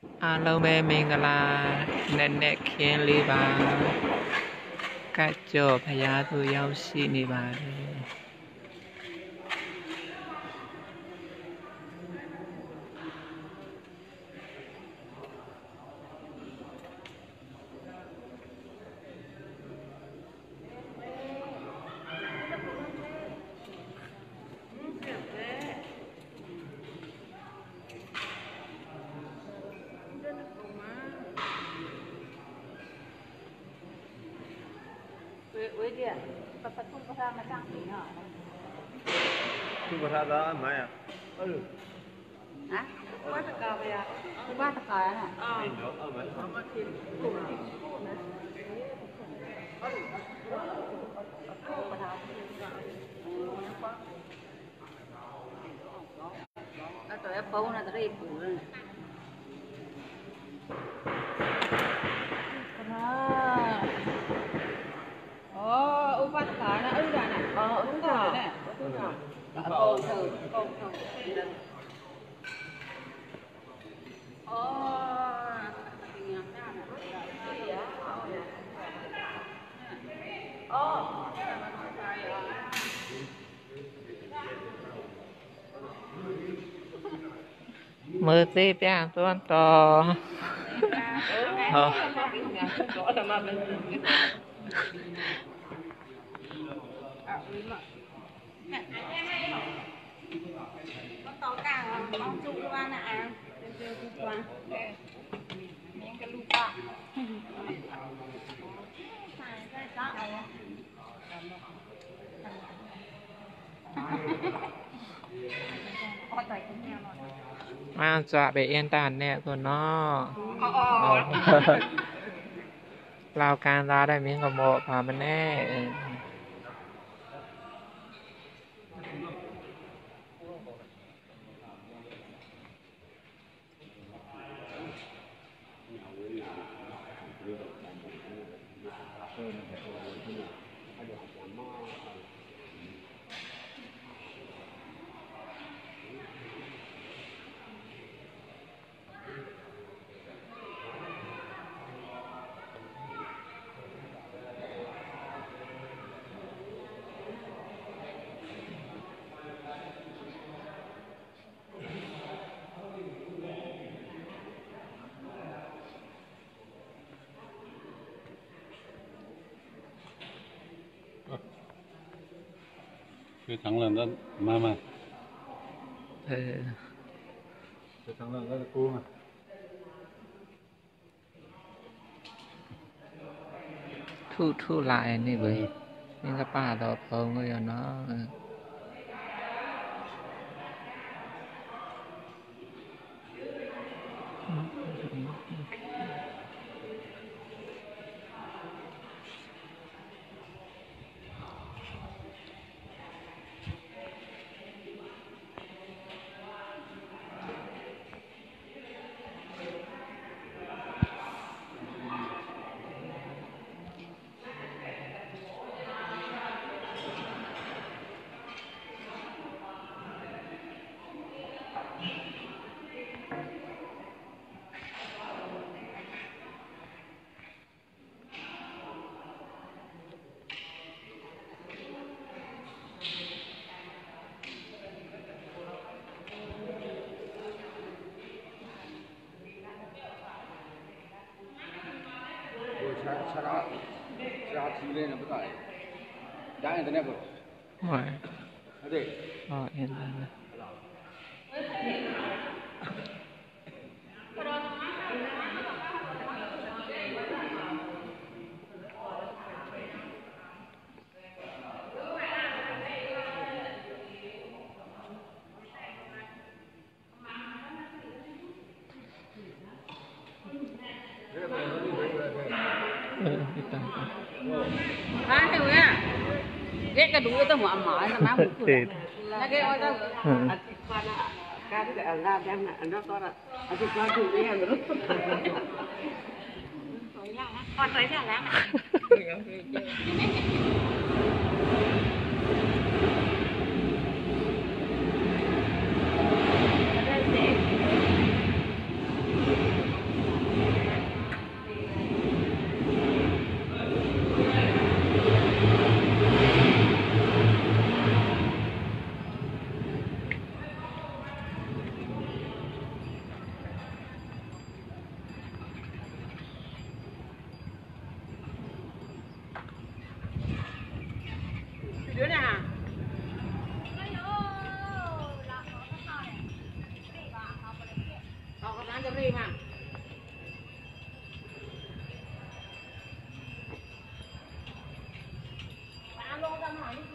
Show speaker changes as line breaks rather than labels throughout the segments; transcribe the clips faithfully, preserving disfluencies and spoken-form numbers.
အားလုံးပဲမင်္ဂလာနက်နက်ခင်းလေးပါကတ်ကြော့ဖရာသူရောက်ရှိနေပါတယ်
喂姐，把把兔子上面上去啊！
兔子啥子买呀？哎呦，
啊，瓜ตะกาไปอ่ะ瓜ตะกาน่ะอ่า
เอาไหมเอาไหม
เอาตัวแอปเปิลน่ะจะได้ปูเลยอ๋ออุปาทานนะอึดาน่ะอ๋ออึดาน่ะอึดาเอาโกงเถอะโกงเถอะอ๋ออ๋อ
mơ tê bia tuan to ờ
tàu càng con trụ qua nè à đều trụ qua miếng cái lụa xài cái đó con tay cũng nghe rồi
มาจะไปเอ็นตานแน่ตัวน้อเราการร้าได้มีกระโมพามันแน่
คือทั้งเรื่องนั้นมามา
เออ
คือทั้งเรื่องนั้นกูมา
ทู่ทู่ลายนี่เว้ยนี่ก็ป้าต่อพงก็อย่างเนาะ
Cara cara cile na betul. Jangan internet bro.
Wah.
Ada.
Oh, internet.
à hiểu nha ghét cái đuôi tao muốn mở nó má một
Thì
nó ghét ôi tao cái cái ở ra đem này nó to là ở trên qua chủ đi rồi con tới nhà lắm liền à. Alo ra hỏi đi.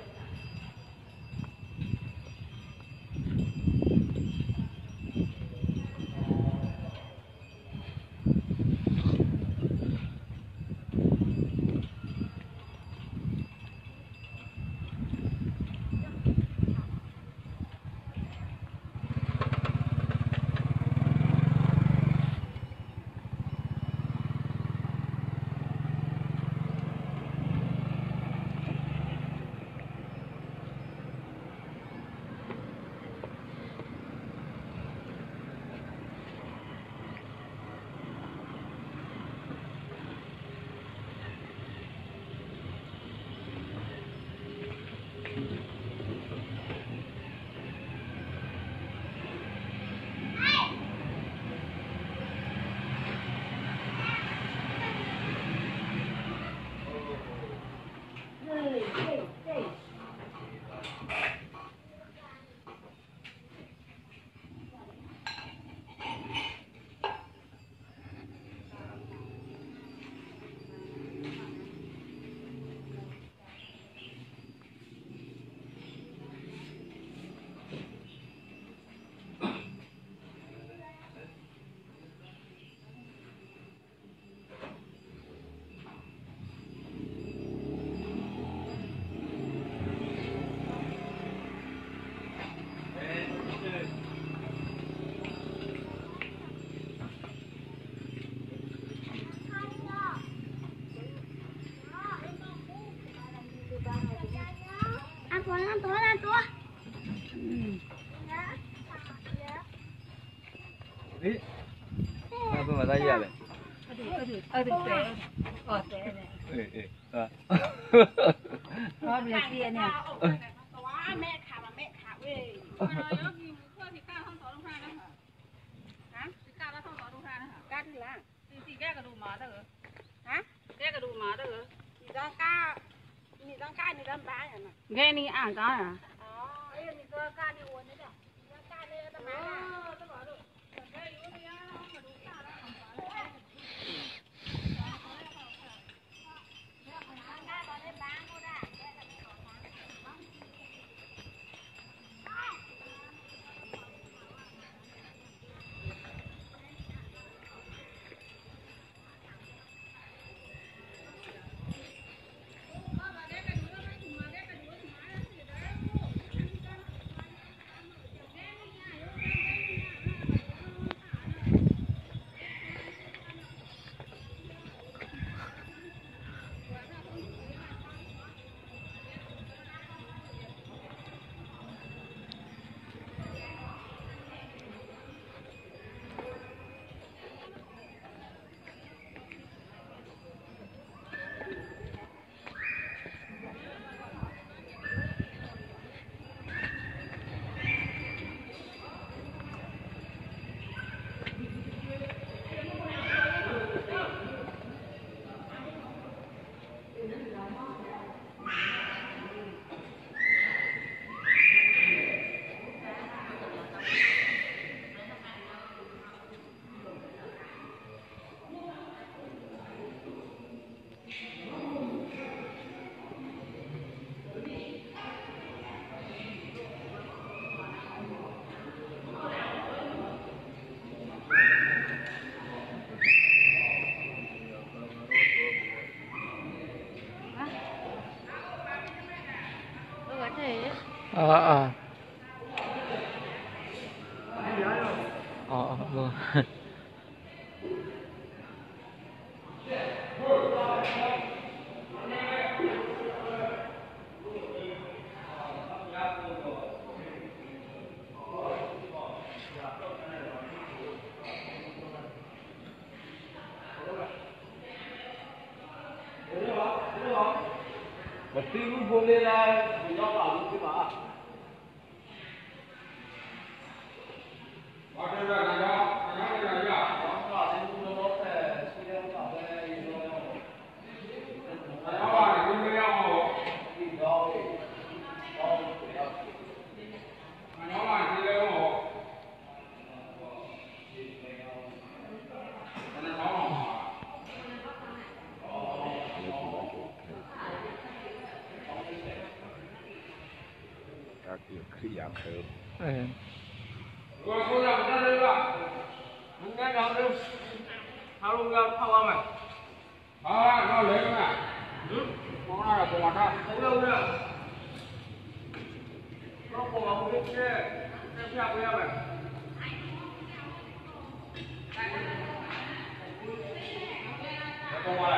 Ăn tối, ăn tối, ăn tối.
Ý. Sao tôi mà ra gì à vậy?
Ờ, được, ờ, ờ, tệ này.
Ê, ê, à.
Ờ, được kia nè.
Mẹ khả mà mẹ khả ơi. Rồi 여기 무슨 thì cao hơn sáu đồng hai nữa hả? Hả? Thì cao hơn sáu đồng hai nữa hả?
Cắt là.
Thì thì cái cái đủ mà đó hả? Hả? Cái cái đủ mà đó hả?
Thì đang ca. Thì đang ca thì đang bá nhỉ.
Nghe ni ăn cái à?
Ờ, ấy thì cơ ca đi uống đấy. Đang ca đây đang bá.
Ờ, tôi bảo được. Cái yếu thì nó mà đủ cao đó không phải.
ờ ờ ờ vâng.
बत्ती भी बोले ना बिना आलू के बाद वाटर का राजा राजा का राजा राजा दिन को बहुत है सीधे का है ये जो राजा वाले दिन में आओ ये गाओ गाओ राजा वाले दिन में आओ nhà khử.
Ừ.
Rồi cô làm ra đây bạn. Mình nghe đâu đi. Thao luôn ra thao qua mày. À, nó lấy cái này. Ừ. Con này là con mặt đó. Thấy đâu nè. Nó còn một cái kia. Em theo với em này. Con qua